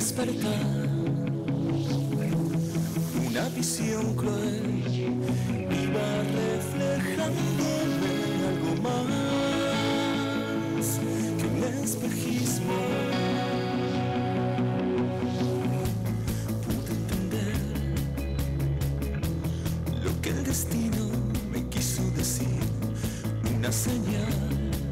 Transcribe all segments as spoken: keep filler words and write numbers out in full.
despertar, una visión cruel iba reflejándome algo más que un espejismo. Pude entender lo que el destino me quiso decir, una señal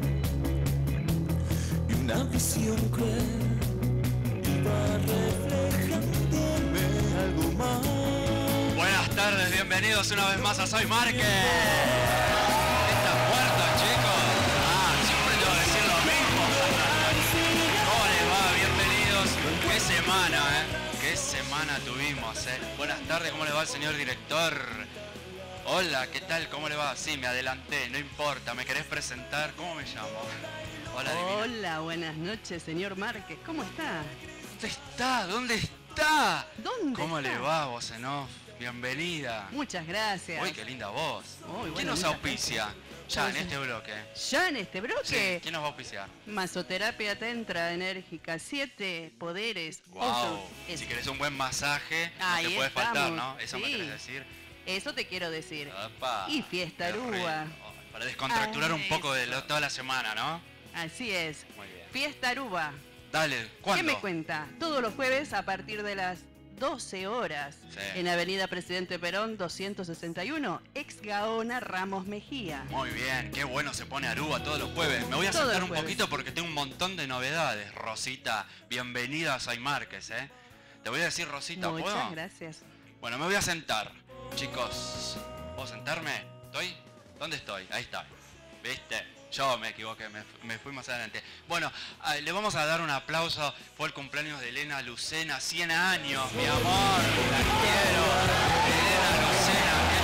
y una visión cruel iba reflejándome algo más. Buenas tardes, bienvenidos una vez más a Soy Márquez. ¿Estás muerto, chicos? Ah, siempre tengo que decir lo mismo. ¿Cómo les va? Bienvenidos. Qué semana, ¿eh? Qué semana tuvimos, ¿eh? Buenas tardes, ¿cómo le va el señor director? Hola, ¿qué tal? ¿Cómo le va? Sí, me adelanté, no importa. ¿Me querés presentar? ¿Cómo me llamo? Hola, divino. Hola, buenas noches, señor Márquez. ¿Cómo está? ¿Dónde está? ¿Dónde está? ¿Dónde ¿Cómo está? le va, voz en off? Bienvenida. Muchas gracias. Uy, qué linda voz. Uy, ¿Quién bueno, nos muchas auspicia? gracias. Ya, en Pues, este bloque. Ya en este Sí, bloque. ¿quién nos va a auspiciar? Masoterapia Tentra Enérgica, siete poderes. Wow. Otro- es- Si querés un buen masaje, no Ahí te puede faltar, estamos, ¿no? Eso me sí. querés decir. Eso te quiero decir. Opa, Y fiesta qué rico. Aruba. Para descontracturar Ah, un poco de lo- eso. toda la semana, ¿no? Así es. Muy bien. Fiesta Aruba. Dale, ¿cuándo? ¿Qué me cuenta? Todos los jueves a partir de las doce horas. Sí. En Avenida Presidente Perón doscientos sesenta y uno, ex Gaona Ramos Mejía. Muy bien, qué bueno se pone Aruba todos los jueves. Me voy a Todos sentar los un jueves. poquito porque tengo un montón de novedades. Rosita, bienvenida a Soy Márquez, ¿eh? Te voy a decir, Rosita, ¿puedo? Muchas gracias. Bueno, me voy a sentar, chicos. ¿Puedo sentarme? ¿Estoy? ¿Dónde estoy? Ahí está. ¿Viste? Yo me equivoqué, me, me fui más adelante. Bueno, a- le vamos a dar un aplauso. Fue el cumpleaños de Elena Lucena, cien años, mi amor. La quiero. Elena Lucena, qué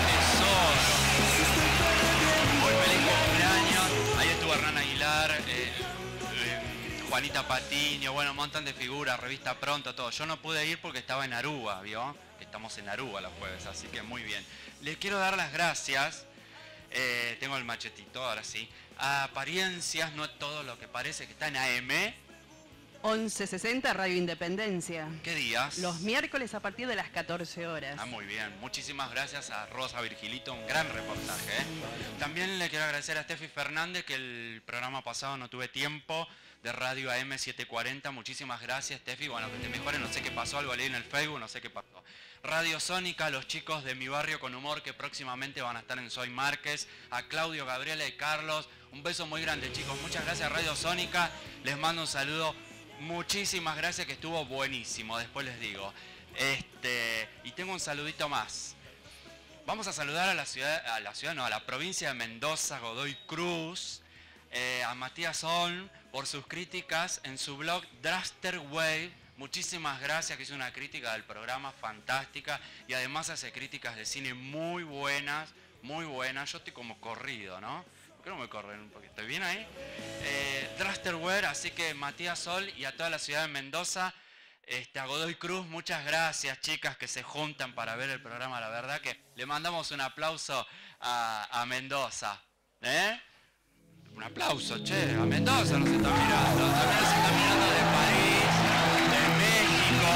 tesoro. Muy feliz cumpleaños. Ahí estuvo Hernán Aguilar, eh, eh, Juanita Patiño, bueno, un montón de figuras, revista Pronto, todo. Yo no pude ir porque estaba en Aruba, ¿vio? Estamos en Aruba los jueves, así que muy bien. Les quiero dar las gracias. Eh, tengo el machetito, ahora sí. A Apariencias, no es todo lo que parece, que está en A M. once sesenta Radio Independencia. ¿Qué días? Los miércoles a partir de las catorce horas. Ah, muy bien. Muchísimas gracias a Rosa Virgilito, un gran reportaje, ¿eh? También le quiero agradecer a Steffi Fernández, que el programa pasado no tuve tiempo, de Radio A M setecientos cuarenta. Muchísimas gracias, Steffi. Bueno, que te mejores, no sé qué pasó, algo leí en el Facebook, no sé qué pasó. Radio Sónica, los chicos de Mi Barrio con Humor, que próximamente van a estar en Soy Márquez. A Claudio, Gabriela y Carlos, un beso muy grande, chicos. Muchas gracias, Radio Sónica. Les mando un saludo. Muchísimas gracias, que estuvo buenísimo, después les digo. Este, y tengo un saludito más. Vamos a saludar a la ciudad, a la ciudad, no, a la provincia de Mendoza, Godoy Cruz, eh, a Matías Olm por sus críticas en su blog Draster Wave. Muchísimas gracias, que hizo una crítica del programa fantástica y además hace críticas de cine muy buenas, muy buenas. Yo estoy como corrido, ¿no? ¿Por qué no me corren un poquito? ¿Estoy bien ahí? Eh, Drasterware, así que Matías Sol y a toda la ciudad de Mendoza, este, a Godoy Cruz, muchas gracias, chicas, que se juntan para ver el programa. La verdad que le mandamos un aplauso a, a Mendoza. ¿Eh? Un aplauso, che, a Mendoza nos está mirando. También nos está mirando de París, de México.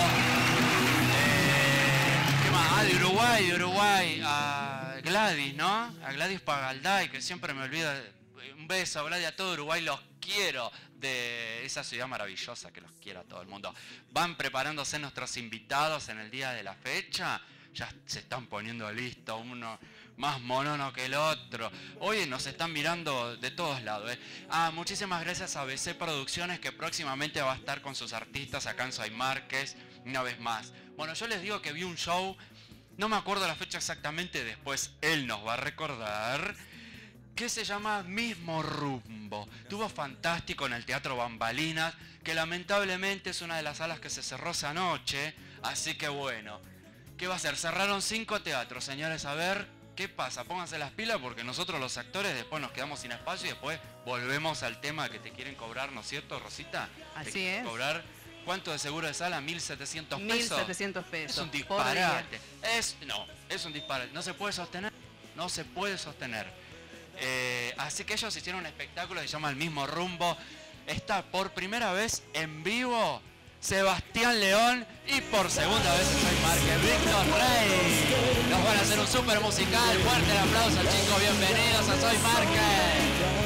Eh, ¿Qué más? Ah, de Uruguay, de Uruguay. A Gladys, ¿no? A Gladys Pagalday, que siempre me olvido. Un beso, Gladys, a todo Uruguay, los quiero. De esa ciudad maravillosa, que los quiero a todo el mundo. Van preparándose nuestros invitados en el día de la fecha. Ya se están poniendo listos, uno más monono que el otro. Hoy nos están mirando de todos lados, ¿eh? Ah, muchísimas gracias a B C Producciones, que próximamente va a estar con sus artistas acá en Soy Márquez, una vez más. Bueno, yo les digo que vi un show, no me acuerdo la fecha exactamente, después él nos va a recordar, que se llama Mismo Rumbo. Estuvo fantástico en el Teatro Bambalinas, que lamentablemente es una de las salas que se cerró esa noche, así que bueno. ¿Qué va a hacer? Cerraron cinco teatros, señores. A ver, ¿qué pasa? Pónganse las pilas, porque nosotros los actores después nos quedamos sin espacio y después volvemos al tema que te quieren cobrar, ¿no es cierto, Rosita? Así Te quieren es. cobrar, ¿cuánto de seguro de sala? ¿mil setecientos pesos? mil setecientos pesos. Es un por día. disparate. Es, no, es un disparate. No se puede sostener. No se puede sostener. Eh, así que ellos hicieron un espectáculo que se llama El Mismo Rumbo. Está por primera vez en vivo Sebastián León y por segunda vez en Soy Márquez, Víctor Rey. Nos van a hacer un súper musical. Fuerte el aplauso, chicos. Bienvenidos a Soy Márquez.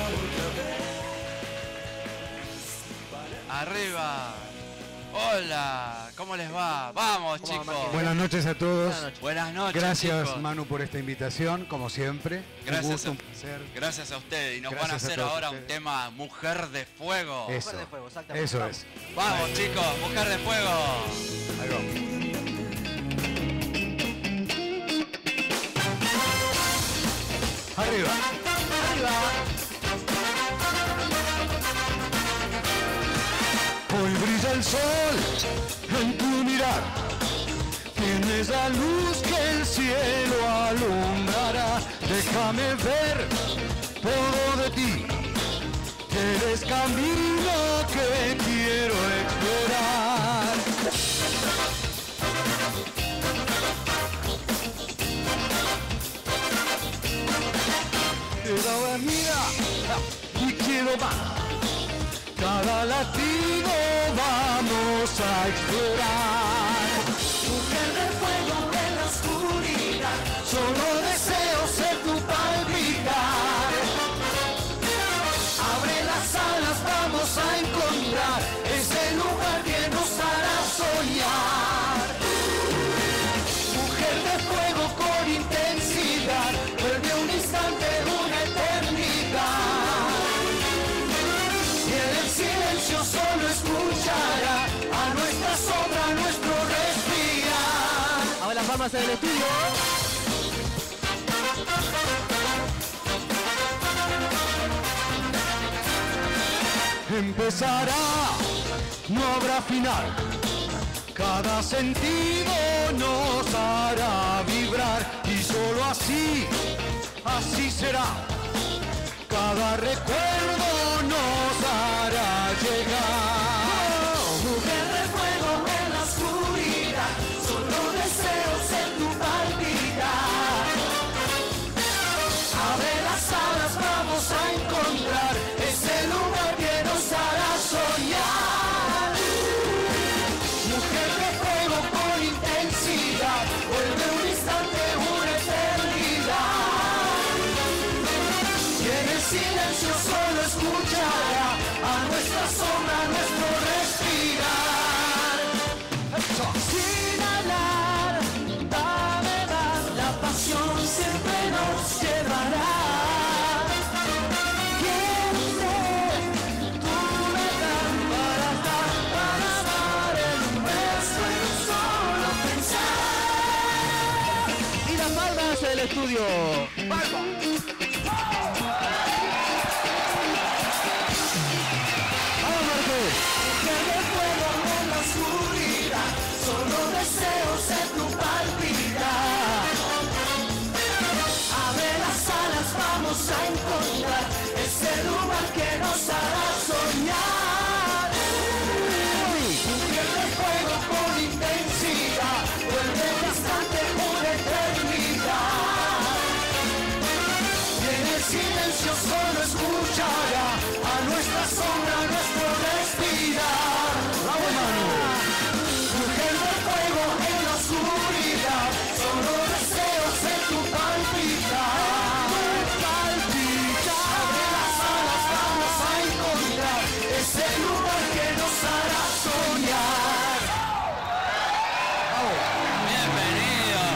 Arriba. Hola, ¿cómo les va? Vamos, chicos. Buenas noches a todos. Buenas noches. Buenas noches, Gracias, chicos. Manu, por esta invitación, como siempre. Gracias, un gusto, a, un placer. gracias a ustedes. Y nos Gracias van a hacer a todos ahora ustedes. un tema Mujer de Fuego. Eso, Mujer de Fuego, exactamente. eso Vamos. es. Vamos, chicos, Mujer de Fuego. Ahí vamos. Arriba. Hoy brilla el sol en tu mirar. Tienes la luz que el cielo alumbrará. Déjame ver todo de ti. Eres camino que quiero explorar. Cada mía y quiero más. Cada latido vamos a explorar. Mujer de fuego en la oscuridad, solo deseo ser tu palpitar. Abre las alas, vamos a encontrar ese lugar que nos hará soñar. Mujer de fuego con intensidad, vuelve un instante, una eternidad. Y en el silencio solo escuchará a nuestra sombra, a nuestro respirar. Ahora las palmas en el estudio. Empezará, no habrá final. Cada sentido nos hará vibrar y solo así, así será. Cada recuerdo nos hará llegar. Mujer de fuego en la oscuridad, solo deseo ser tu palpitar. Abre las alas, vamos a encontrar ese lugar que nos hará soñar. Mujer de fuego con intensidad, vuelve un instante, una eternidad. Y en el silencio solo escuchará a nuestra sombra, a nuestro respirar. Sin hablar, dame más, la pasión siempre nos llevará. Quiero tu verdad para estar, para amar en un beso, en un solo pensar. Y las palmas en el estudio. ¡Vamos, Marcos! Mujer de fuego en la oscuridad, solo deseo ser tu palpitar. Abre las alas, vamos a encontrar ese lugar que nos hará soñar. Mujer de fuego con intensidad, vuelve un instante, una eternidad. Y en el silencio solo escuchará a nuestra sombra, a nuestro respirar. ¡Vamos, Manu! Mujer de fuego en la oscuridad, solo deseo ser tu palpitar. Palpitar. Abre las alas, vamos a encontrar ese lugar que nos hará soñar. Bienvenidos.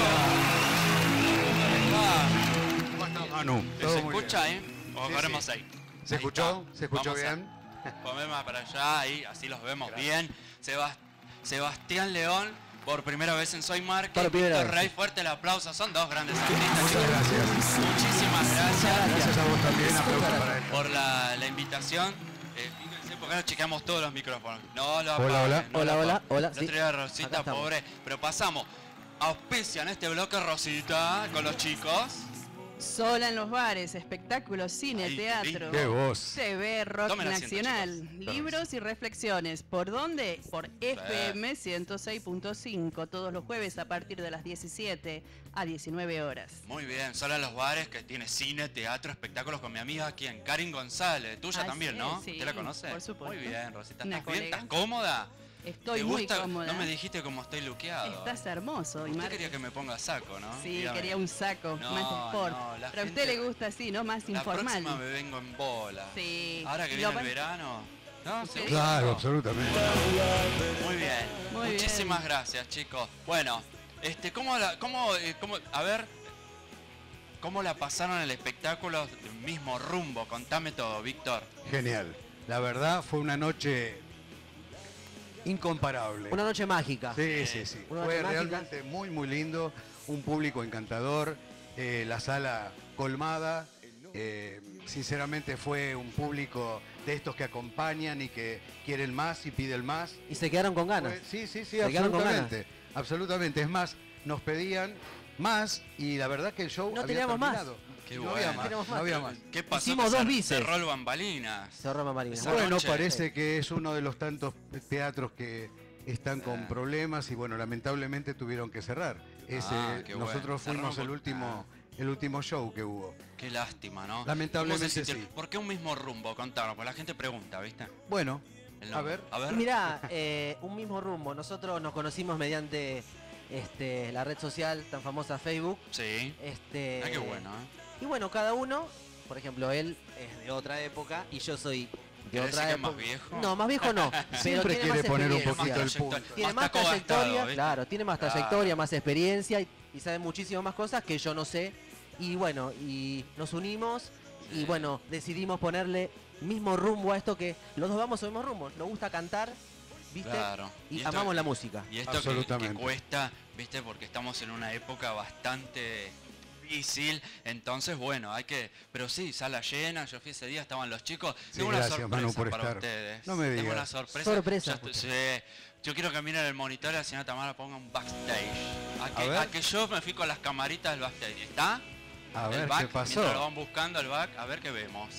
¿Cómo estás, Manu? ¿Se Todo muy escucha bien. ahí? ¿O Sí, agarremos sí. ahí? ¿Se Ahí escuchó? está. ¿Se escuchó Vamos a bien? poner más para allá, ahí, así los vemos bien. Sebas- Sebastián León, por primera vez en Soy Márquez. Por primera Víctor vez. Rey, fuerte el aplauso. Son dos grandes artistas. Muchas chicos. gracias. Muchísimas gracias Gracias a vos también. Aplausos para él. por la, la invitación. Eh, fíjense, porque no chequeamos todos los micrófonos. No lo Hola, apaguen, hola. no Hola, lo hola, apaguen. hola, El sí. otro día Acá Rosita, estamos. pobre. Pero pasamos. Auspician este bloque Rosita con los chicos. Sola en los bares, espectáculos, cine, Ay, teatro, ¡Qué voz! T V, rock Tomen asiento, nacional, chicos. libros y reflexiones. ¿Por dónde? Por F M ciento seis punto cinco, todos los jueves a partir de las diecisiete a diecinueve horas. Muy bien, Sola en los bares, que tiene cine, teatro, espectáculos con mi amiga quien Karin González. Tuya Así también, es, ¿no? sí, ¿Usted la conoce? por supuesto. Muy bien, Rosita. Una ¿Estás bien? colega. ¿Estás cómoda? Estoy ¿Te muy gusta? cómoda. No me dijiste cómo estoy luqueado. Estás hermoso. y Usted Mar- quería que me ponga saco, ¿no? Sí, Dígame. quería un saco No, más de sport. no, la Pero a gente- usted le gusta así, ¿no? Más La informal. próxima me vengo en bola. Sí. Ahora que Y viene lo el pa- verano. ¿No? Sí. ¿Seguro? Claro, absolutamente. Muy bien. Muy Muchísimas bien. gracias, chicos. Bueno, este, ¿cómo la, cómo, eh, cómo, a ver, cómo la pasaron el espectáculo del mismo rumbo? Contame todo, Víctor. Genial. La verdad fue una noche incomparable. Una noche mágica. Sí, sí, sí. Una Fue noche mágica. realmente muy, muy lindo. Un público encantador. eh, la sala colmada. eh, sinceramente fue un público de estos que acompañan y que quieren más y piden más. Y se quedaron con ganas. Fue- sí, sí, sí, Se quedaron con absolutamente. Absolutamente. Es más, nos pedían más y la verdad que el show No había teníamos más. terminado. Qué no bueno. había más, Teníamos no más. había más. ¿Qué pasó? Hicimos Que dos cer- bices. Cerró el bambalinas. Cerró Marina. Esa Bueno, noche. parece que es uno de los tantos teatros que están con Ah. problemas y bueno, lamentablemente tuvieron que cerrar. Ese, Ah, qué bueno. nosotros fuimos Cerraron el por- último, el último show que hubo. Qué lástima, ¿no? Lamentablemente ¿Cómo se sintió? sí. ¿Por qué un mismo rumbo? Contanos, porque la gente pregunta, ¿viste? Bueno, El a nombre. ver. A ver. Mirá, eh, un mismo rumbo. Nosotros nos conocimos mediante este, la red social tan famosa Facebook. Sí. Este, Ah, qué bueno, ¿eh? Y bueno, cada uno, por ejemplo, él es de otra época y yo soy de ¿Querés otra decir que es época. más viejo? No, más viejo no. pero Siempre tiene quiere más poner un experiencia. poquito el trayectoria. punto. Tiene Más más taco gastado, trayectoria, ¿viste? claro, tiene más Claro. trayectoria, más experiencia y, y sabe muchísimas más cosas que yo no sé. Y bueno, y nos unimos y Sí. bueno, decidimos ponerle mismo rumbo a esto que los dos vamos al mismo rumbo. Nos gusta cantar, ¿viste? Claro. Y, esto- amamos la música. Y esto que, que Absolutamente. cuesta, ¿viste? Porque estamos en una época bastante difícil, entonces bueno, hay que, pero sí, sala llena, yo fui ese día, estaban los chicos, Sí, tengo una gracias, sorpresa Manu, por para estar. ustedes, No me tengo digas. una sorpresa, Sorpresa. Yo, estoy- sí, yo quiero que miren el monitor y la señora Tamara ponga un backstage, a que, A ver. a que yo me fui con las camaritas del backstage, ¿está? A el ver back, qué mientras lo pasó. van buscando el back, a ver qué vemos.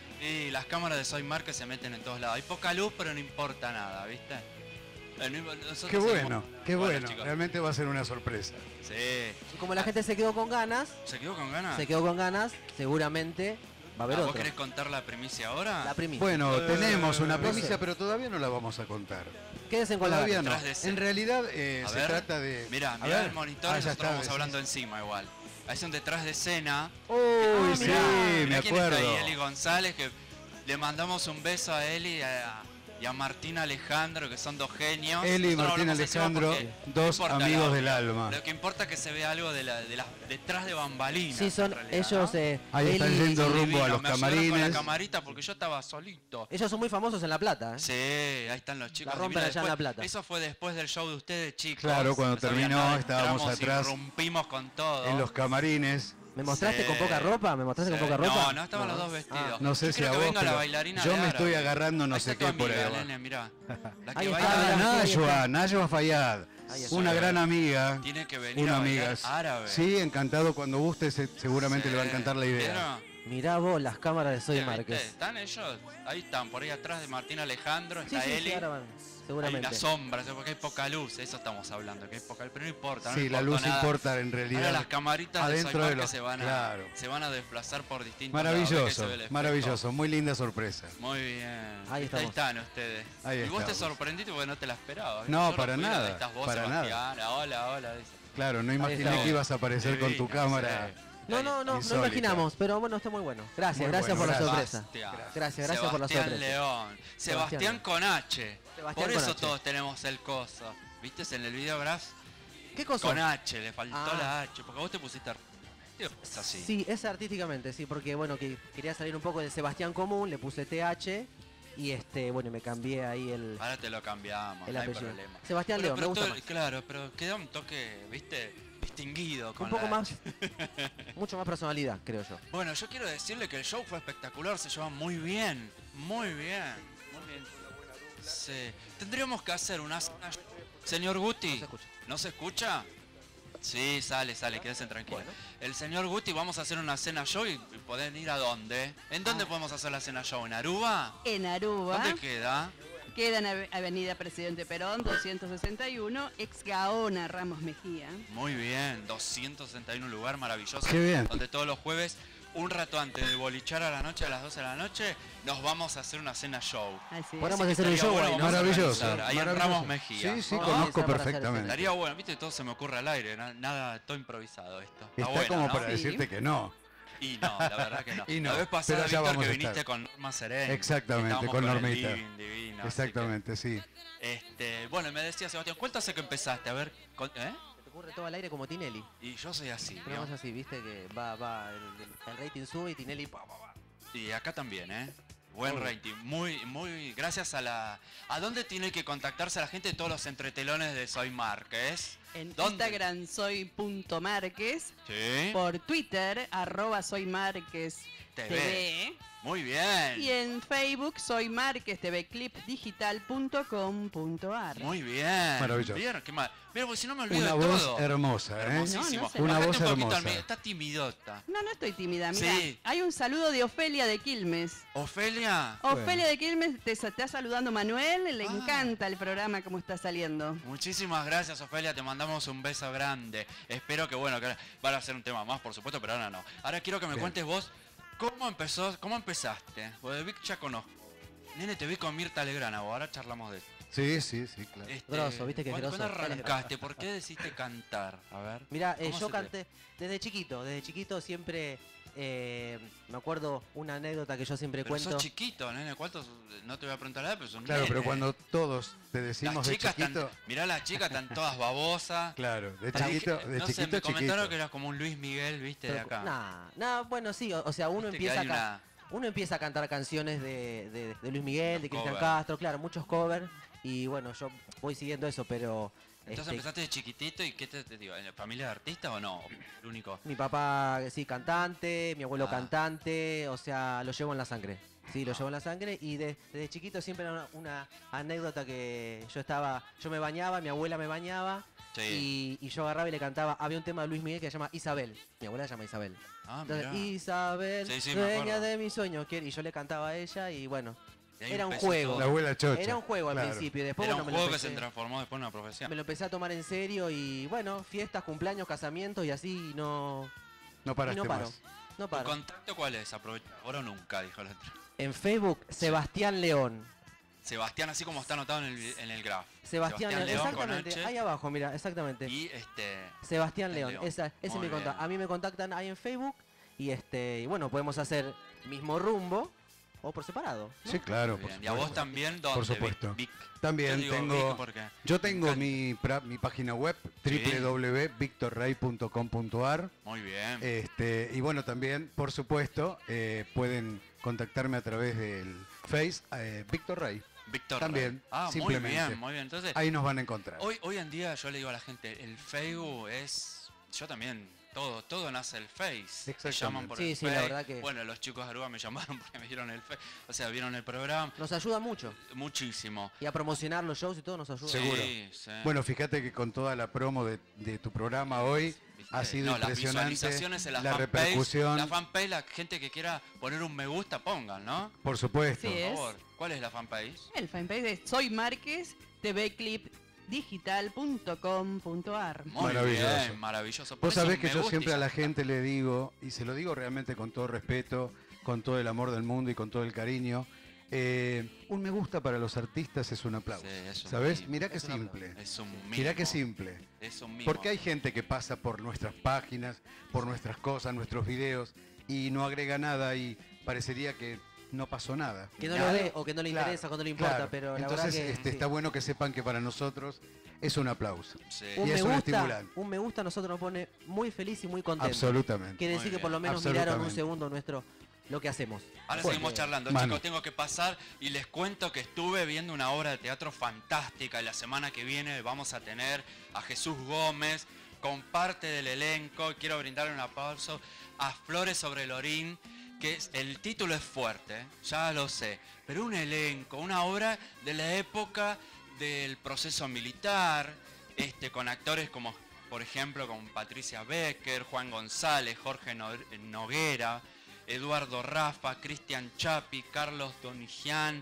Y las cámaras de Soy Mar que se meten en todos lados, hay poca luz pero no importa nada, ¿viste? Eh, no imp- nosotros Qué seguimos- bueno, qué bueno. chicos. Realmente va a ser una sorpresa. Sí. Y como la gente se quedó con ganas, ¿Se quedó con ganas? se quedó con ganas, seguramente va a haber Ah, ¿Vos otro. querés contar la primicia ahora? La primicia. Bueno, Eh, tenemos una no primicia, sé. pero todavía no la vamos a contar. Quédense con la Todavía no. Detrás de ese. En realidad eh, A se ver. trata de... Mirá, A mirá ver. el monitor Ah, y ya nosotros está, vamos decís. hablando encima igual. Ahí son detrás de escena. Uy, Ah, sí, mirá. me Mirá quién está acuerdo. ahí, Eli González, que le mandamos un beso a Eli y a, y a Martín Alejandro, que son dos genios. Eli y Nosotros Martín hablamos encima Alejandro, porque no dos importa el amigos audio. del alma. Lo que importa es que se vea algo de la, de la- detrás de bambalinas. Sí, son en realidad, ellos, ¿no? eh, Ahí están Eli- yendo Son rumbo a divinos, los me ayudaron con la camarines. camarita porque yo estaba solito. Ellos son muy famosos en La Plata, ¿eh? Sí, ahí están los chicos. La Y rompen mira, allá en después- La Plata. Eso fue después del show de ustedes, chicos. Claro, cuando No sabía terminó, nada, estábamos entramos y atrás rompimos con todo. En los camarines. ¿Me mostraste Sí. con poca ropa? ¿Me mostraste Sí. con poca ropa? No, no, estaban los dos vestidos. Ah. No sé Yo si quiero a que vos, venga la pero bailarina yo de me árabe. estoy agarrando no Ahí sé está tu qué por amiga, ahí va. Elena, mirá. La que Ahí está, baila mirá. Ah, Najwa, Najwa Fayad. Ahí está. Una gran amiga. tiene que venir Una a bailar amiga. árabe. Sí, encantado. Cuando guste, se- seguramente Sí. le va a encantar la idea. ¿Vieron? Mirá vos las cámaras de Soy ¿Viste? Márquez. ¿Están ellos? Ahí están, por ahí atrás de Martín Alejandro, Sí, está sí, Eli. sí, ahora van, Hay seguramente. una sombra, porque hay poca luz, eso estamos hablando, que hay poca luz, pero no importa. no Sí, la importó luz nada. importa en Ahora realidad. las camaritas adentro de Soy de Mar los- que se van, a, claro. se van a desplazar por distintos lados, ¿ves que se Maravilloso, ve el efecto? maravilloso. Muy linda sorpresa. Muy bien. Ahí ¿Viste? Ahí estamos. están ustedes. Ahí y vos te estamos. sorprendiste porque no te la esperabas. No, Yo para fui, nada, ahí estás vos, para nada. Sebastián, Hola, hola. dice. Claro, no imaginé estamos. que ibas a aparecer con tu Divina, cámara. sí. No, no, no, no Insólita. imaginamos, pero bueno, está muy bueno. Gracias, Muy gracias bueno, por la gracias. sorpresa. Sebastián. Gracias, gracias por la Sebastián sorpresa. León. Sebastián con H. Sebastián Por con eso H. todos tenemos el coso. ¿Viste? En el video verás ¿Qué cosa? con H, le faltó Ah. la H. Porque vos te pusiste... Es así. Sí, es artísticamente, sí, porque bueno, que quería salir un poco de Sebastián común, le puse T H y este, bueno, me cambié ahí el, Ahora te lo cambiamos, el no hay apellido. problema. Sebastián Pero- León, pero me gusta todo- más. Claro, pero queda un toque, ¿viste? Distinguido con Un poco la más, H. mucho más personalidad, creo yo. Bueno, yo quiero decirle que el show fue espectacular, se llevan muy bien, muy bien, muy bien. Sí. Tendríamos que hacer una... Señor Guti, No se escucha. ¿no se escucha? Sí, sale, sale, quédense tranquilos. El señor Guti, vamos a hacer una cena show y y pueden ir a dónde. ¿En dónde Ah. podemos hacer la cena show? ¿En Aruba? En Aruba, ¿Dónde queda? queda en Ave- Avenida Presidente Perón, doscientos sesenta y uno, ex Gaona Ramos Mejía. Muy bien, doscientos sesenta y uno, lugar maravilloso. Qué bien. Donde todos los jueves un rato antes del bolichar a la noche, a las doce de la noche, nos vamos a hacer una cena show. Así es. Podemos Así que hacer un estaría show bueno, ahí, ¿no? vamos a Maravilloso. organizar. Ahí en maravilloso. Ramos Mejía. Sí, sí, Vamos a conozco organizar para hacer perfectamente. Estaría bueno, viste, todo se me ocurre al aire, na- nada, todo improvisado esto. Está, Está bueno, como ¿no? para Sí. decirte que no. Y no, la verdad que no. Y no, La vez pasada, pero allá Víctor, vamos que a viniste estar. con Norma Serén. Exactamente, Estábamos con el Normita. living divino, así Exactamente, sí. que, este, bueno, y me decía Sebastián, ¿cuánto hace que empezaste? A ver, con- ¿eh? Se te ocurre todo al aire como Tinelli. Y yo soy así, Una ¿no? cosa así, viste que va, va, el, el- el rating sube y Tinelli pa, pa, pa. Y acá también, ¿eh? Buen Muy rating, muy, muy, gracias a la... ¿A dónde tiene que contactarse la gente de todos los entretelones de Soy Márquez? En ¿Dónde? Instagram soy punto Márquez, Sí, por Twitter arroba soy Márquez T V. T V Muy bien. y en Facebook soy Márquez T V clip digital punto com punto ar. Muy bien. Maravilloso. ¿Vieron? Qué mal. Mira, porque si no me olvido Una de voz todo. hermosa, ¿eh? Hermosísimo. No, no sé. Una Bajate voz un poquito al hermosa. medio, está timidota. No, no estoy tímida, mira. Sí. Hay un saludo de Ofelia de Quilmes. Ofelia, Bueno. Ofelia de Quilmes te sa- está saludando Manuel, le Ah. encanta el programa como está saliendo. muchísimas gracias, Ofelia, te mandamos un beso grande. Espero que, bueno, que ahora van a hacer un tema más, por supuesto, pero ahora no. Ahora quiero que me Bien. cuentes vos, ¿cómo empezó, cómo empezaste? Porque de Vic ya conozco. Nene, te vi con Mirta Legrana, vos ahora charlamos de esto. Sí, sí, sí, claro. Este, Grosso, viste que es ¿cuándo- grosso. ¿Cuándo arrancaste? ¿Por qué decidiste cantar? A ver. Mira, eh, ¿cómo yo se te- canté desde chiquito, desde chiquito siempre, eh, me acuerdo una anécdota que yo siempre Pero cuento. sos chiquito, nene, ¿cuántos? No te voy a preguntar la edad, pero son Claro, pero nene. cuando todos te Las decimos de chicas chiquito, están, mirá las chicas, están todas babosas. claro, de Para chiquito, que- de no sé, chiquito, me comentaron chiquito. que eras como un Luis Miguel, viste, de Pero, acá. Nah, nah, bueno, sí, o, o sea, uno Viste que empieza, hay a ca- una- uno empieza a cantar canciones de, de- de Luis Miguel, Los de Cristian covers. Castro, claro, muchos covers, y bueno, yo voy siguiendo eso, pero Entonces este, empezaste de chiquitito y ¿qué te, te digo? ¿En la familia de artistas o no? El único. mi papá, sí, cantante, mi abuelo Ah. cantante, o sea, lo llevo en la sangre. Sí, lo llevo en la sangre y de- desde chiquito siempre era una, una anécdota que yo estaba, yo me bañaba, mi abuela me bañaba Sí. y, y yo agarraba y le cantaba, había un tema de Luis Miguel que se llama Isabel, mi abuela se llama Isabel. Ah, Entonces, mirá. Isabel, Sí, sí, me dueña acuerdo. de mis sueños, quiere- y yo le cantaba a ella y bueno, Y ahí era un empezó juego. todo. La abuela chocha. era un juego al claro. principio y después Era bueno, un me, lo juego que se empecé, transformó después en una profesión. me lo empecé a tomar en serio y bueno, fiestas, cumpleaños, casamientos y así no, No y paraste no paro. más. No ¿Tu paro. contacto cuál es? Aprovecha. Ahora o nunca, dijo el otro. En Facebook, Sebastián León. Sebastián, así como está anotado en el, en el graph. Sebastián, León, León con exactamente, H. ahí abajo, mira, exactamente. Y este. Sebastián León, León. esa, ese es Muy mi contacto. bien. A mí me contactan ahí en Facebook y este, y bueno, podemos hacer mismo rumbo o por separado. ¿no? Sí, claro, por Bien. Y a vos supuesto. también, ¿dónde? Por supuesto. Vic? También Yo digo tengo- Vic porque Yo tengo me mi, pra- mi página web, Sí. w w w punto victor rey punto com punto ar. Muy bien. Este, y bueno, también, por supuesto, eh, pueden contactarme a través del Face, eh, Víctor Rey. Víctor también, Rey. Ah, simplemente. muy bien, muy bien. Entonces, Ahí nos van a encontrar. hoy, hoy en día yo le digo a la gente, el Facebook es. Yo también, todo, todo nace el Face. Me Exactamente. llaman por Sí, el sí, la Face. verdad que- Bueno, los chicos de Aruba me llamaron porque me dieron el Face. O sea, vieron el programa. Nos ayuda mucho. Muchísimo. Y a promocionar los shows y todo nos ayuda. Seguro. Sí, sí. Bueno, fíjate que con toda la promo de, de tu programa hoy ¿Viste? ha sido No, las impresionante visualizaciones en la, la fanpage, repercusión. La fanpage, la gente que quiera poner un me gusta, pongan, ¿no? Por supuesto. Sí, Por es. favor. ¿Cuál es la fanpage? El fanpage de Soy Márquez T V clip digital punto com punto ar. Muy Maravilloso. bien, maravilloso. Por Vos eso sabés que me yo gusta siempre y a la ya gente le digo, y se lo digo realmente con todo respeto, con todo el amor del mundo y con todo el cariño, eh, un me gusta para los artistas es un aplauso. Sí, es un ¿Sabés? mimo. Mirá qué Es un aplauso. simple. Es un mimo. Mirá qué simple. Es un mimo. Porque hay gente que pasa por nuestras páginas, por nuestras cosas, nuestros videos, y no agrega nada y parecería que no pasó nada. Que no Claro, lo ve o que no le claro, interesa, o no le importa, claro. pero la Entonces, verdad que este, sí. está bueno que sepan que para nosotros es un aplauso. Sí. un y me es un gusta, estimulante. un me gusta a nosotros nos pone muy feliz y muy contento. Absolutamente. Quiere Muy decir que bien. por lo menos miraron un Absolutamente. segundo nuestro lo que hacemos. Ahora Bueno, seguimos charlando. Manu. Chicos, tengo que pasar y les cuento que estuve viendo una obra de teatro fantástica y la semana que viene vamos a tener a Jesús Gómez con parte del elenco. Quiero brindarle un aplauso a Flores sobre el Orín, que es- el título es fuerte, ya lo sé, pero un elenco, una obra de la época del proceso militar, este, con actores como, por ejemplo, con Patricia Becker, Juan González, Jorge No- Noguera, Eduardo Rafa, Cristian Chapi, Carlos Donigian,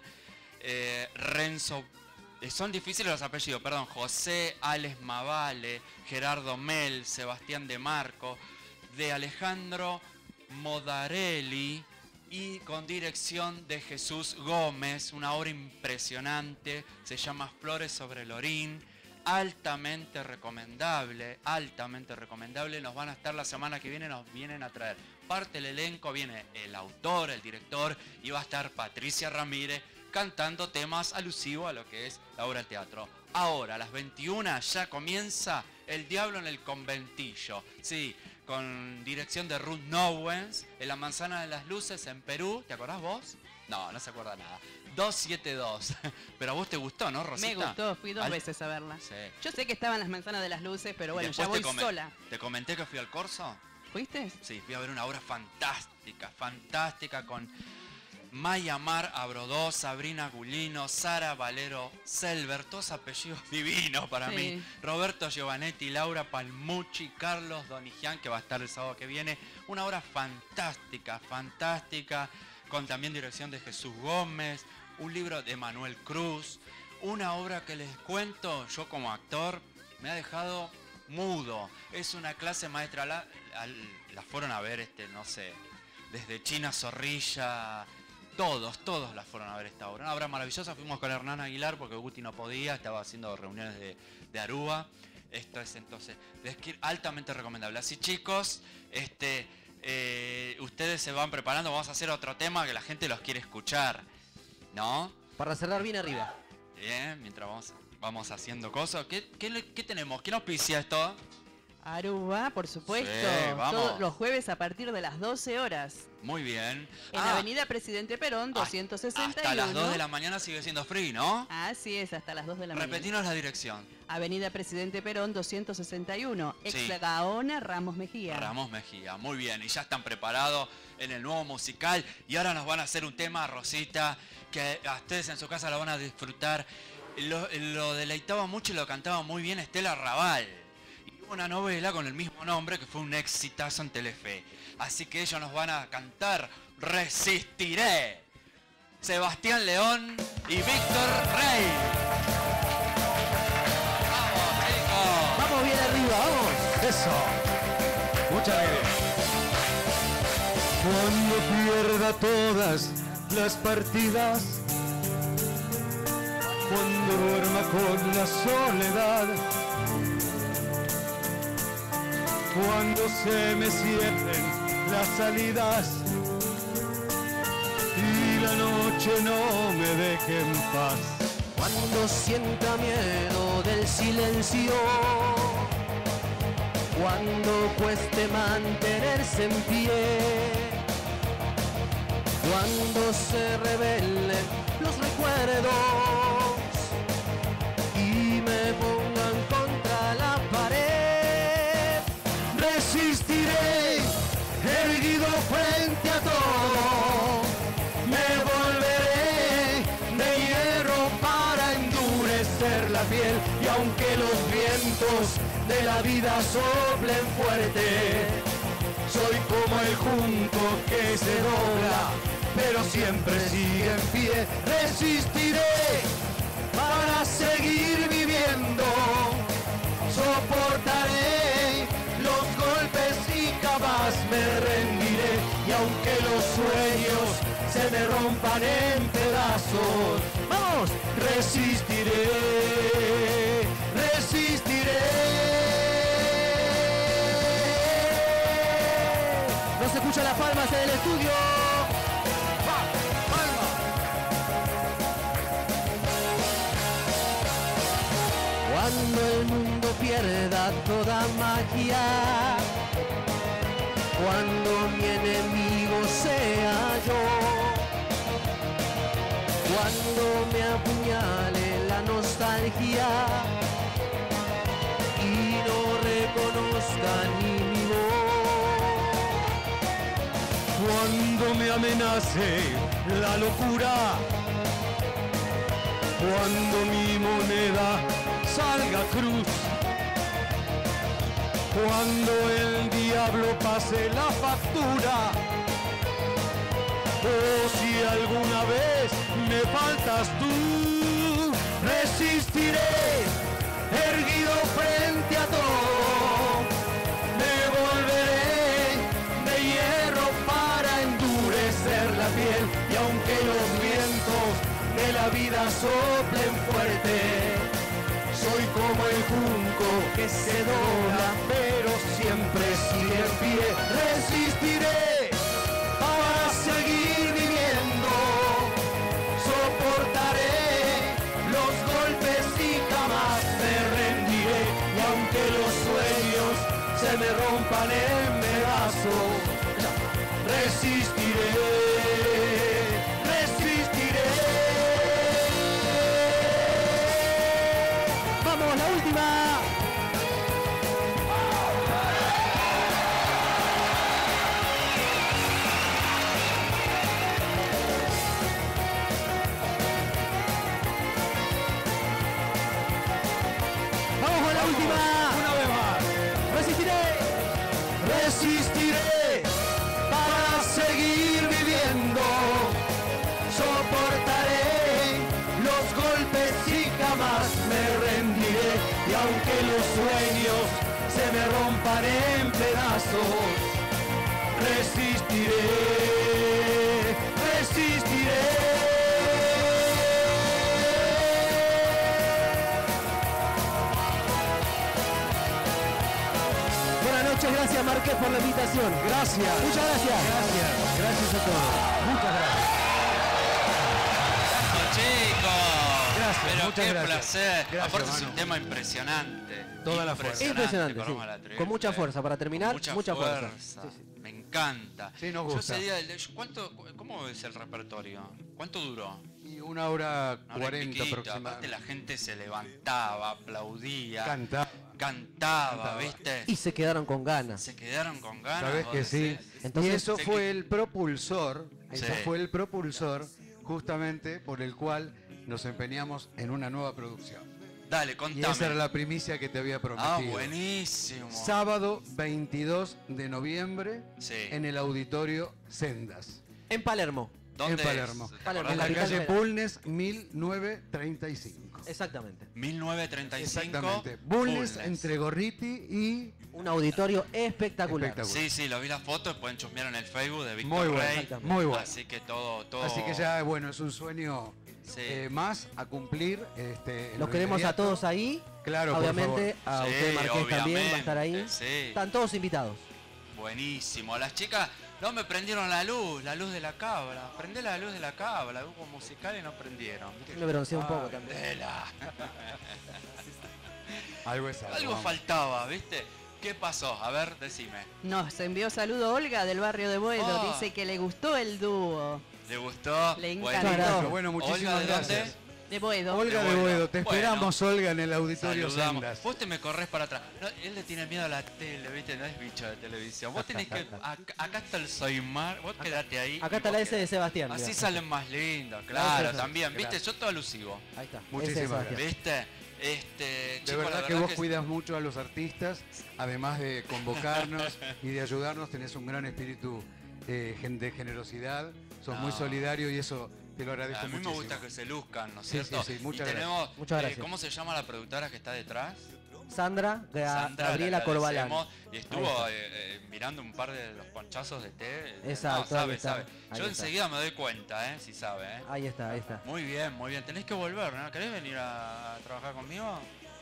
eh, Renzo, eh, son difíciles los apellidos, perdón, José Alex Mavale, Gerardo Mel, Sebastián de Marco, de Alejandro Modarelli y con dirección de Jesús Gómez, una obra impresionante, se llama Flores sobre Lorín, altamente recomendable, altamente recomendable. Nos van a estar la semana que viene, nos vienen a traer parte del elenco, viene el autor, el director, y va a estar Patricia Ramírez cantando temas alusivos a lo que es la obra de teatro. Ahora, a las veintiuna ya comienza El Diablo en el Conventillo, sí, con dirección de Ruth Nowens, en la Manzana de las Luces en Perú. ¿Te acordás vos? No, no se acuerda nada. doscientos setenta y dos. Pero a vos te gustó, ¿no, Rosita? Me gustó, fui dos Al... veces a verla. Sí. Yo sé que estaban las Manzanas de las Luces, pero bueno, ya Después voy te sola. ¿Te comenté que fui al Corso? ¿Fuiste? Sí, fui a ver una obra fantástica, fantástica con Maya Mar Abrodó, Sabrina Gulino, Sara Valero Selver, todos apellidos divinos para Sí. mí. Roberto Giovanetti, Laura Palmucci, Carlos Donigian, que va a estar el sábado que viene. Una obra fantástica, fantástica, con también dirección de Jesús Gómez, un libro de Manuel Cruz, una obra que les cuento, yo como actor, me ha dejado mudo. Es una clase maestra, la, la, la fueron a ver, este, no sé, desde China Zorrilla, todos, todos la fueron a ver esta obra. Una obra maravillosa, fuimos con Hernán Aguilar porque Guti no podía, estaba haciendo reuniones de, de Aruba. Esto es entonces, altamente recomendable. Así chicos, este, eh, ustedes se van preparando, vamos a hacer otro tema que la gente los quiere escuchar, ¿no? Para cerrar bien arriba. Bien, mientras vamos, vamos haciendo cosas. ¿Qué, qué, qué tenemos? ¿Quién auspicia esto? Aruba, por supuesto. Sí, vamos. Todos los jueves a partir de las doce horas. Muy bien. En Ah, Avenida Presidente Perón, doscientos sesenta y uno. hasta las dos de la mañana sigue siendo free, ¿no? Así es, hasta las dos de la mañana. Repetinos la dirección. Avenida Presidente Perón, doscientos sesenta y uno. Sí. Ex Gaona, Ramos Mejía. Ramos Mejía, muy bien. Y ya están preparados en el nuevo musical. Y ahora nos van a hacer un tema, Rosita, que a ustedes en su casa lo van a disfrutar. Lo, lo deleitaba mucho y lo cantaba muy bien Estela Raval. Y hubo una novela con el mismo nombre que fue un exitazo en Telefe. Así que ellos nos van a cantar Resistiré. Sebastián León y Víctor Rey. ¡Vamos, chicos! Vamos bien arriba, vamos. Eso. Mucha alegría. Cuando pierda todas las partidas, cuando duerma con la soledad, cuando se me cierren las salidas y la noche no me deje en paz. Cuando sienta miedo del silencio, cuando cueste mantenerse en pie, cuando se revelen los recuerdos y me pongan contra la pared, resistiré erguido frente a todo, me volveré de hierro para endurecer la piel, y aunque los vientos de la vida soplen fuerte, soy como el junco que se dobla, pero siempre sigue en pie. Resistiré para seguir viviendo, soportaré los golpes y jamás me rendiré. Y aunque los sueños se me rompan en pedazos, vamos, resistiré, resistiré. No se escuchan las palmas en el estudio. Cuando el mundo pierda toda magia, cuando mi enemigo sea yo, cuando me apuñale la nostalgia y no reconozca ni mi voz, Cuando me amenace la locura, cuando mi moneda salga cruz, cuando el diablo pase la factura, o si alguna vez me faltas tú, resistiré erguido frente a todo, me volveré de hierro vida soplen fuerte. Soy como el junco que se dobla, pero siempre sigue en pie. Resistiré para seguir viviendo. Soportaré los golpes y jamás me rendiré. Y aunque los sueños se me rompan en pedazos, resistiré, resistiré. ¡Vamos, la última! ¡Vamos con la última! ¡Una vez más! ¡Resistiré! ¡Resistiré para seguir viviendo! Soportaré los golpes y jamás me rendiré. Y aunque los sueños se me rompan en pedazos, resistiré, resistiré. Muchas gracias, Marqués, por la invitación. Gracias. Muchas gracias. Gracias. Gracias a todos. Muchas gracias. Chicos, Gracias, pero muchas qué gracias. placer. Gracias, Aparte es Manu. un tema impresionante. Toda la fuerza. Impresionante, con sí. Roma La Triple. Con mucha fuerza. Para terminar, Con mucha, mucha fuerza. fuerza. Sí, sí. Me encanta. Sí, nos Yo gusta. ese día, el- ¿cuánto, ¿cómo es el repertorio? ¿Cuánto duró? Y una hora Una hora y cuarenta piquito. Aparte aproximadamente. la gente se levantaba, aplaudía, Canta. cantaba, Cantaba. ¿viste? Y se quedaron con ganas. Se quedaron con ganas. Sabes vos que sí. decís. Entonces- y eso Sí, fue que- el propulsor, eso Sí. fue el propulsor justamente por el cual nos empeñamos en una nueva producción. Dale, Y contame. esa era la primicia que te había Ah, prometido. buenísimo. Sábado veintidós de noviembre Sí. en el auditorio Sendas, En Palermo. ¿Dónde en Palermo. es? ¿Te Palermo, acordás en la capital calle federal. Bulnes mil novecientos treinta y cinco. Exactamente. mil novecientos treinta y cinco. Exactamente. Bulnes, Bulnes. entre Gorriti y... Un auditorio espectacular. Espectacular. Sí, sí, lo vi las fotos, pueden chusmear en el Facebook de Víctor Muy bueno, Rey. exactamente. muy bueno. Así que todo, todo. Así que ya, bueno, es un sueño Sí. eh, más a cumplir. Este, en Los lo queremos a inmediato. todos ahí. Claro, por Obviamente a Sí, usted, Marqués, también va a estar ahí. obviamente, sí. Están todos invitados. Buenísimo. Las chicas no me prendieron la luz, la luz de la cabra. Prendé la luz de la cabra, hubo musical y no prendieron. Me bronceé un Ah, poco también. Prendela. Algo es algo. Algo vamos. faltaba, ¿viste? ¿Qué pasó? A ver, decime. Nos envió saludo Olga del barrio de Boedo. Ah. Dice que le gustó el dúo. ¿Le gustó? Le Bueno. encantó. gracias. Bueno, muchísimas Olga, ¿de gracias. dónde? De Boedo. Olga De de Boedo. Boedo, te Bueno. esperamos, Olga, en el auditorio Saludamos. Sendas. Vos te me corres para atrás. No, él le tiene miedo a la tele, ¿viste? No es bicho de televisión. Vos tenés que... Acá, acá está el Soymar, vos quedate ahí. Acá y está vos la S de quedate. Sebastián. Así mirá. salen más lindos, Esa claro, es- también. ¿Viste? claro. Yo todo alusivo. Ahí está. Muchísimas Ese es Sebastián. ¿Viste? Este, De chico, verdad la que vos que- cuidas mucho a los artistas, además de convocarnos y de ayudarnos, tenés un gran espíritu eh, gen- de generosidad, sos No. muy solidario y eso te lo agradezco A mí muchísimo. me gusta que se luzcan, ¿no es Sí, cierto? sí, sí, muchas y tenemos, Muchas eh, gracias. ¿cómo se llama la productora que está detrás? Sandra, Ga- Sandra, Gabriela le Corbalán. agradecemos, Y estuvo Ahí está. eh, eh, mirando un par de los ponchazos de té. eh, Exacto, no, ahí sabe, está, sabe. ahí Yo está. enseguida me doy cuenta, ¿eh? Si sabe, ¿eh? Ahí está, ahí está. Muy bien, muy bien. Tenés que volver, ¿no? ¿Querés venir a trabajar conmigo?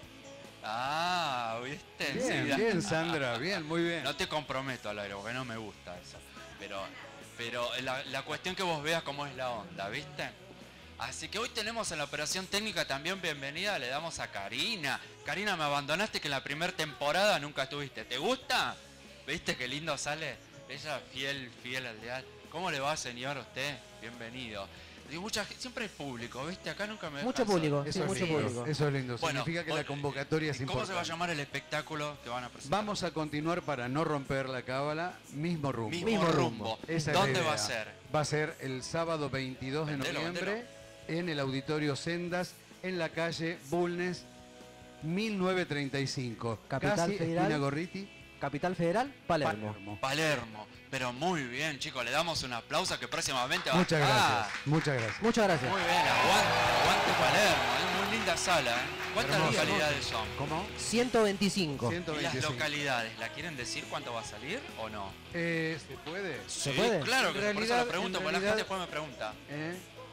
Ah, ¿viste? Bien, Enseguida. bien, Sandra, bien, muy bien. No te comprometo al aire, porque no me gusta eso. Pero, pero la, la cuestión que vos veas cómo es la onda, ¿viste? Así que hoy tenemos en la operación técnica también bienvenida, le damos a Karina. Karina, me abandonaste que en la primera temporada nunca estuviste. ¿Te gusta? ¿Viste qué lindo sale? Ella fiel, fiel al leal. ¿Cómo le va, señor, a usted? Bienvenido. Digo, mucha, gente- siempre hay público, ¿viste? Acá nunca me Mucho dejan solo. público, Eso sí, es mucho lindo, público. eso es lindo. Bueno, Significa que hoy- la convocatoria es ¿Cómo importante. se va a llamar el espectáculo que van a presentar? Vamos a continuar para no romper la cábala, mismo rumbo. Mismo, Mismo rumbo. rumbo. Esa es la ¿Dónde va a idea. ser? Va a ser el sábado veintidós de Vendelo, noviembre en el auditorio Sendas, en la calle Bulnes mil novecientos treinta y cinco. Capital Casi Federal. esquina Gorriti, Capital Federal, Palermo. Palermo. Palermo. Pero muy bien, chicos, le damos un aplauso que próximamente va Muchas a estar. gracias, muchas gracias. Muchas gracias. Muy bien, aguante, aguante Palermo, es muy linda sala, ¿eh? ¿Cuántas Hermoso. localidades son? ¿Cómo? ciento veinticinco. ¿Y las ciento veinticinco. localidades, la quieren decir cuánto va a salir o no? Eh, ¿Se puede? Sí, puede? claro En que sí, por eso realidad- lo pregunto, en porque la realidad- gente después me pregunta. ¿Eh?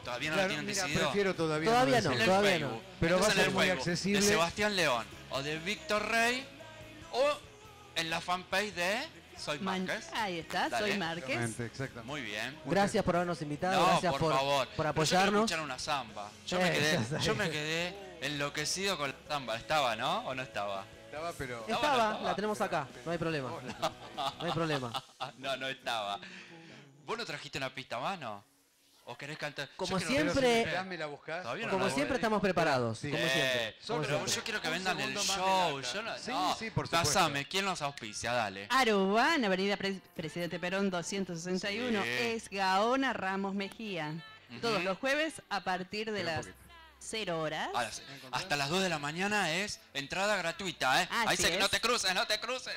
¿Todavía no Claro, lo tienen mira, decidido? prefiero todavía, Todavía no. no. En el todavía Facebook. Pero va a Entonces, en ser el muy Facebook accesible. De Sebastián León o de Víctor Rey o en la fanpage de Soy Man- Márquez. Ahí está, Dale. soy Márquez. Exactamente, exactamente. Muy bien. Gracias por habernos invitado, No, gracias por, por, favor. por Pero yo quiero apoyarnos. escuchar una samba. Yo, Eh, me quedé, ya sé. yo me quedé enloquecido con la samba. ¿Estaba, no? ¿O no estaba? Estaba, pero... No, Estaba, no estaba. la tenemos acá, no hay problema. No hay problema. No, no estaba. ¿Vos no trajiste una pista más, no? ¿O querés cantar? Como Yo quiero- Pero si siempre- me esperás, me la buscás. Todavía no Como la- siempre estamos preparados, Sí. como Eh, siempre. como pero siempre. yo quiero que Un vendan el segundo más de show. lata. Yo no, Sí, no. sí, por supuesto. Pasame, ¿quién nos auspicia? Dale. Aruba, en Avenida Pre- Presidente Perón doscientos sesenta y uno, Sí. es Gaona Ramos Mejía. Todos Ujú. los jueves a partir de Espera un las poquito. cero horas. A las- hasta las dos de la mañana es entrada gratuita, ¿eh? Así Ahí dice que es. no te cruces, no te cruces.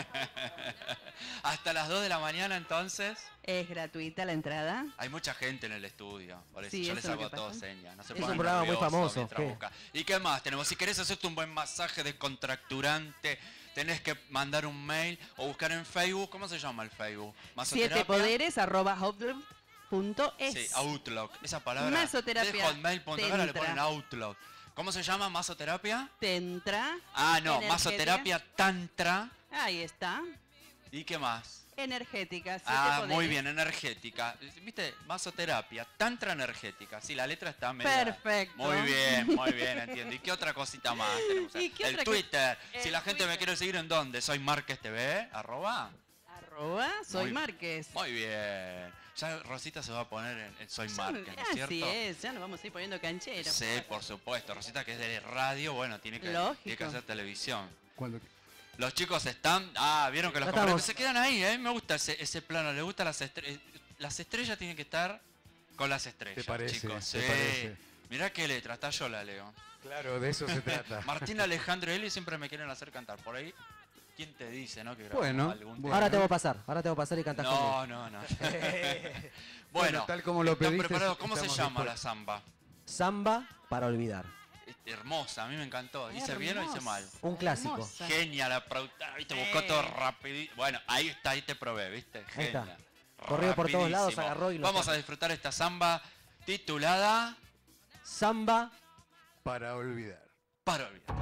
Hasta las dos de la mañana entonces. Es gratuita la entrada. Hay mucha gente en el estudio, por eso Sí, yo eso les es lo hago que todo pasa. señas. No se Es pongan un programa muy nerviosos famoso, mientras ¿qué? buscan. ¿Y qué más tenemos? Si querés hacerte un buen masaje descontracturante, tenés que mandar un mail o buscar en Facebook. ¿Cómo se llama el Facebook? Siete poderes arroba hotmail punto es. Sí, Outlook. Esa palabra Masoterapia de hotmail punto com le Tentra. ponen Outlook. ¿Cómo se llama? ¿Masoterapia? Tentra. Ah, no, Energética. masoterapia tantra. Ahí está. ¿Y qué más? Energética. Siete Ah, poderes. muy bien, energética. ¿Viste? Masoterapia, tantra energética. Sí, la letra está medio. Perfecto. Muy bien, muy bien, entiendo. ¿Y qué otra cosita más tenemos? ¿Y qué el otra Twitter. co- Si el la gente me Twitter. quiere seguir, ¿en dónde? Soy Márquez T V, arroba. Arroba soy Muy- Márquez. Muy bien. Ya Rosita se va a poner en, en Soy Ya- Márquez, ¿no es cierto? Así es, ya nos vamos a ir poniendo canchero. Sí, por supuesto. Rosita, que es de radio, bueno, tiene que, Lógico. tiene que hacer televisión. Cuando... Los chicos están... Ah, vieron que los Ya compañeros estamos. se quedan ahí, ¿eh? Me gusta ese, ese plano, le gustan las estrellas. Las estrellas tienen que estar con las estrellas, ¿Te parece? chicos. ¿Te Sí. parece? Mirá qué letra, hasta yo la leo. Claro, de eso se trata. Martín Alejandro y Eli siempre me quieren hacer cantar. Por ahí, ¿quién te dice, no? Que grabamos Bueno, algún bueno. Ahora te voy a pasar, ahora te voy a pasar y cantás conmigo. No, no, no. Bueno, bueno, tal como lo ¿están pediste, preparados? ¿Cómo se estamos llama la dispuestos. samba? Samba para olvidar. Es hermosa, a mí me encantó. ¿Hice bien o hice Hermosa. mal? Un clásico. Hermosa. Genia la productora, viste, buscó todo rapidito. Bueno, ahí está, ahí te probé, viste, Ahí está. genia. Corrió por todos lados, Rapidísimo. agarró y lo Vamos sacó. a disfrutar esta samba titulada Samba Para olvidar. Para olvidar.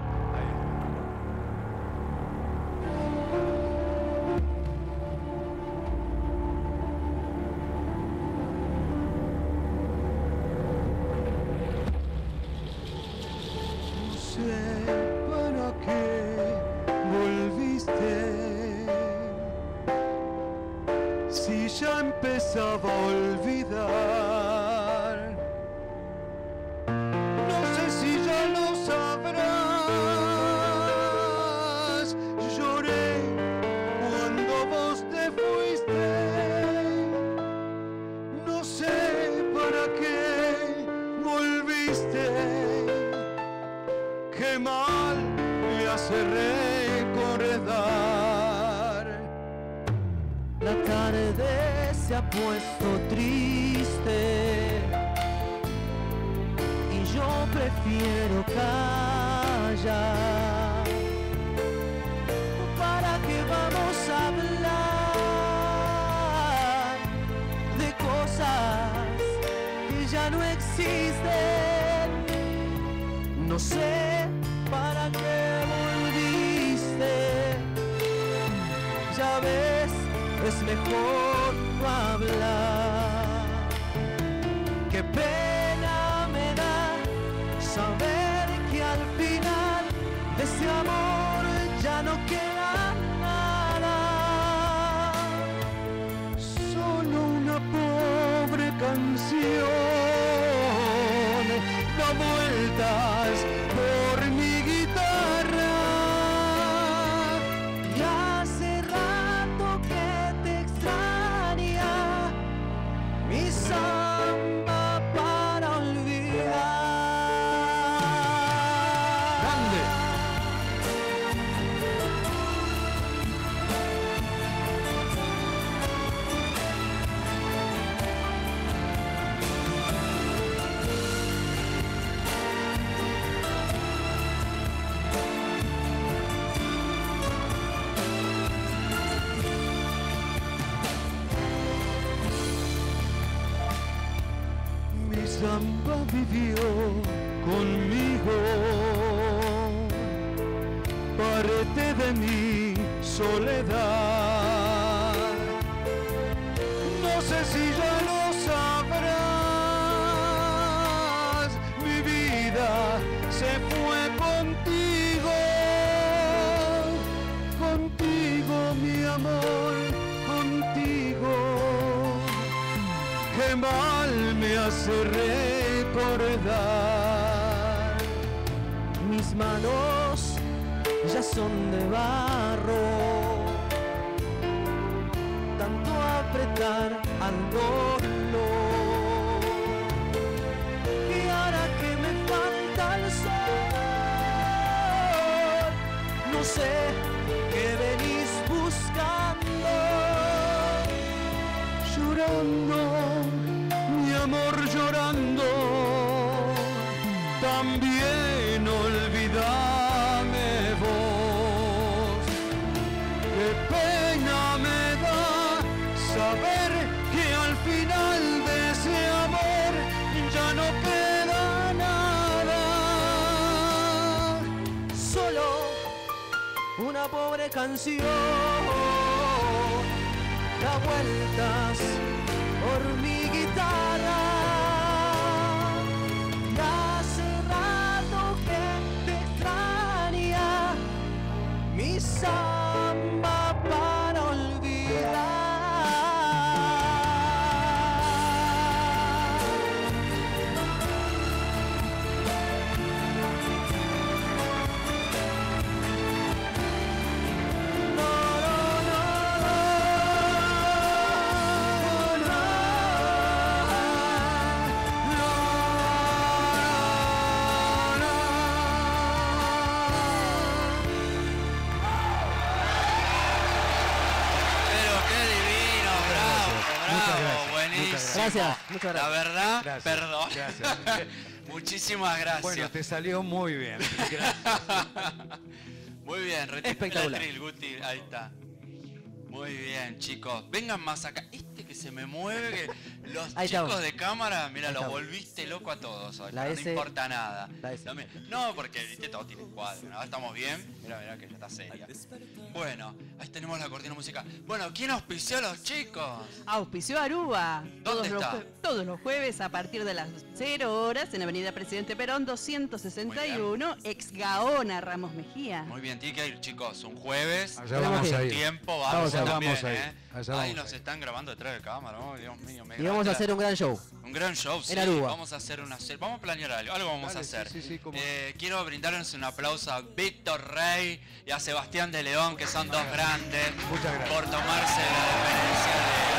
No sé para qué volviste, si ya empezaba a olvidar. No sé si ya lo sabrás. Lloré cuando vos te fuiste. No sé para qué volviste. Qué mal me hace recordar. La tarde se ha puesto triste y yo prefiero callar. ¿Para qué vamos a hablar de cosas que ya no existen? No sé para qué volviste. Ya ves, es mejor no hablar. Qué pena me da saber que al final de ese amor ya no queda nada. Solo una pobre canción da vueltas por mi guitarra. Y hace rato que te extraña mi samba para olvidar. ¡Grande! vivió conmigo, parte de mi soledad. No sé si ya lo sabrás, mi vida se fue contigo, contigo mi amor, contigo. Qué mal me hace recordar. Mis manos ya son de barro, tanto apretar al dolor. Y ahora que me falta el sol, no sé qué venís buscando. Llorando, mi amor llorando, también olvidame vos. Qué pena me da saber que al final de ese amor ya no queda nada. Solo una pobre canción da vueltas por mi guitarra. Y hace rato que te extraña mi samba para olvidar. Gracias, muchas gracias. La verdad, Gracias, perdón. gracias. Muchísimas gracias. Bueno, te salió muy bien. Gracias. Muy bien, retira Espectacular. el atril, Guti, ahí está. Muy bien, chicos. Vengan más acá. Este que se me mueve, que los Ahí chicos estamos. de cámara, mira, Ahí los estamos. volviste loco a todos hoy. La No S- importa nada. la S. No, me- no, porque viste, todo tiene cuadro. ¿No? Estamos bien. Mira, mira que ya está seria. Bueno, ahí tenemos la cortina musical. Bueno, ¿quién auspició a los chicos? Auspició Aruba. Todos los, está? jue- todos los jueves a partir de las cero horas en Avenida Presidente Perón doscientos sesenta y uno, ex Gaona Ramos Mejía. Muy bien, tiene que ir, chicos, un jueves. Allá vamos que a Un ir. tiempo, Vamos vamos, a- también, vamos a ir. ¿eh? Allá Ahí vamos nos a ir. están grabando detrás de cámara, oh, Dios mío. Me Y vamos a hacer un gran show. Un gran show, sí. En Aruba. Vamos a hacer una serie. Vamos a planear algo. Algo vamos Dale, a hacer. sí, sí, sí, cómo no. Eh, quiero brindarles un aplauso a Víctor Rey y a Sebastián de León, que son dos grandes, Muchas gracias. por tomarse la deferencia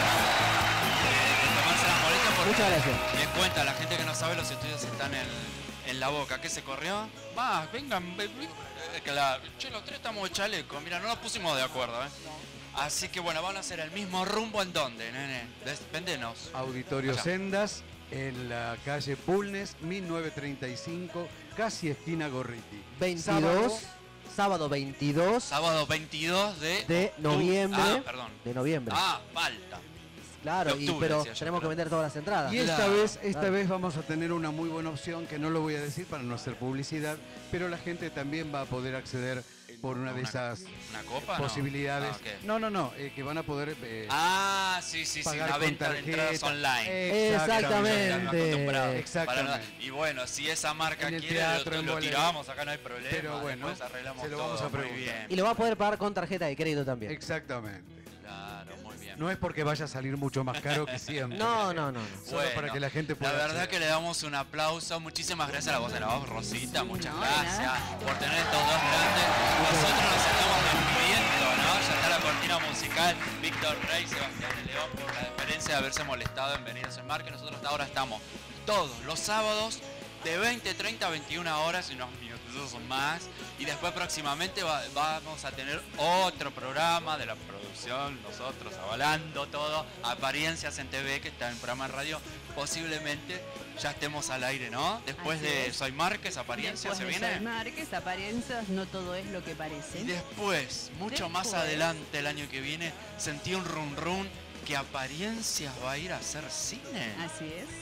de, de- de tomarse la molestia. Porque Muchas gracias. les cuenta a la gente que no sabe, los estudios están en, en la boca. ¿Qué se corrió? Más, vengan. ve- ve- eh, que la- che, los tres estamos de chaleco. Mira, no nos pusimos de acuerdo, ¿eh? Así que bueno, van a hacer el mismo rumbo en dónde, nene. Despéndenos. Auditorio Allá. Sendas, en la calle Bulnes, mil novecientos treinta y cinco, casi esquina Gorriti. veintidós, Sábado, sábado veintidós Sábado veintidós de, de octubre. noviembre. Ah, perdón. De noviembre. Ah, falta. claro, de y, octubre, pero decía yo, tenemos que pero- vender todas las entradas. Y esta Claro, vez, esta claro. vez vamos a tener una muy buena opción que no lo voy a decir para no hacer publicidad, pero la gente también va a poder acceder por una de esas ¿Una copa? no? posibilidades. Ah, ok. No, no, no, eh, que van a poder eh, Ah, sí, sí, sí, pagar la con venta de entradas tarjeta. online. Exactamente. Ya me acostumbrado. Exactamente. Para no- y bueno, si esa marca En el quiere, teatro, lo, en lo boleto. tiramos, acá no hay problema. Pero bueno, después arreglamos se lo todo, vamos a muy preguntar. bien. Y lo va a poder pagar con tarjeta de crédito también. Exactamente. Claro, muy bien. No es porque vaya a salir mucho más caro que siempre. No, no, no, no. Solo Bueno, para que la gente pueda La verdad acceder. que le damos un aplauso. Muchísimas gracias a la voz de la voz, Rosita. Muchas No, de gracias nada. por tener estos dos grandes. Nosotros nos estamos despidiendo, ¿no? Ya está la cortina musical. Víctor Rey, Sebastián de León, por la deferencia de haberse molestado en venir a hacer marca. Nosotros hasta ahora estamos todos los sábados de veinte, treinta a veintiuna horas y unos minutos más. Y después próximamente va- vamos a tener otro programa de la producción, nosotros avalando todo, Apariencias en T V, que está en programa de radio. Posiblemente ya estemos al aire, ¿no? Después Así de es. Soy Márquez, Apariencias Después se de viene. Soy Márquez, apariencias, no todo es lo que parece. Y después, mucho más Después. adelante el año que viene, sentí un run run que Apariencias va a ir a hacer cine. Así es.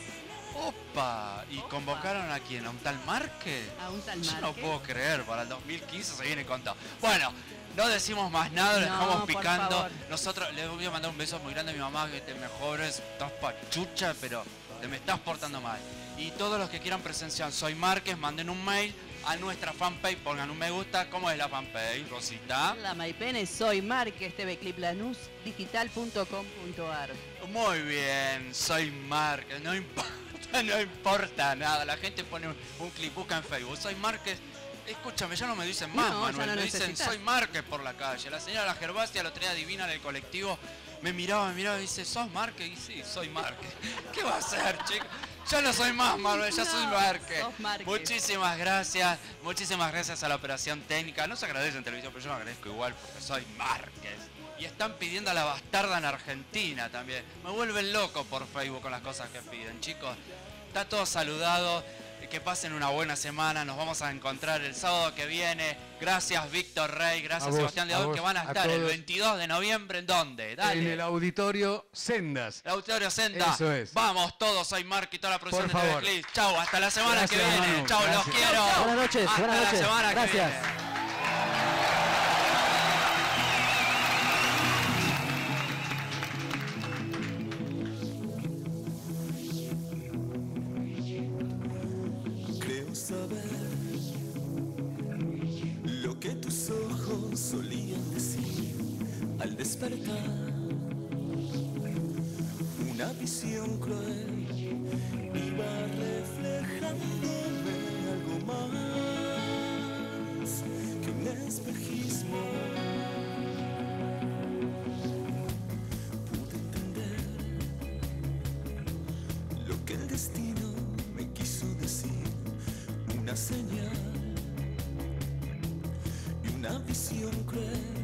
Opa, ¿y Opa. convocaron a quién? ¿A un tal Márquez? A un tal Yo no Márquez. puedo creer, para el dos mil quince se viene con todo. Bueno, no decimos más nada, lo No, dejamos por picando. favor. Nosotros les voy a mandar un beso muy grande a mi mamá, que te mejores, estás pachucha, pero te me estás portando mal. Y todos los que quieran presenciar Soy Márquez, manden un mail a nuestra fanpage, pongan un me gusta. ¿Cómo es la fanpage, Rosita? La Maipene, Soy Márquez, T V Clip Lanús, digital punto com punto ar. Muy bien, Soy Márquez, no importa, no importa nada. La gente pone un, un clip, busca en Facebook, Soy Márquez. Escúchame, ya no me dicen más, No, ya Manuel, no me dicen necesitas. Soy Márquez por la calle. La señora La Gervasia, la otra día divina en el colectivo, me miraba, me miraba y dice, ¿sos Márquez? Y sí, soy Márquez. ¿Qué va a hacer, chicos? Ya no soy más Manuel, ya No, soy Márquez. sos Márquez. Muchísimas gracias, muchísimas gracias a la operación técnica. No se agradece en televisión, pero yo me agradezco igual porque soy Márquez. Y están pidiendo a la bastarda en Argentina también. Me vuelven loco por Facebook con las cosas que piden, chicos. Está todo saludado. Que pasen una buena semana. Nos vamos a encontrar el sábado que viene. Gracias, Víctor Rey. Gracias, A vos, Sebastián a León, vos, que van a a estar el todos. veintidós de noviembre. ¿En dónde? Dale. En el auditorio Sendas. El Auditorio Senda. Eso es. Vamos todos, soy Mark y toda la producción Por de favor. T V Clips. Chau, hasta la semana Gracias, que viene. Manu. Chau, los Gracias. quiero. Buenas noches, Hasta buenas la noches. semana que Gracias. viene. Creo saber lo que tus ojos solían decir al despertar. Una visión cruel iba reflejándome algo más que un espejismo. Pude entender lo que el destino me quiso decir, una señal y una visión cruel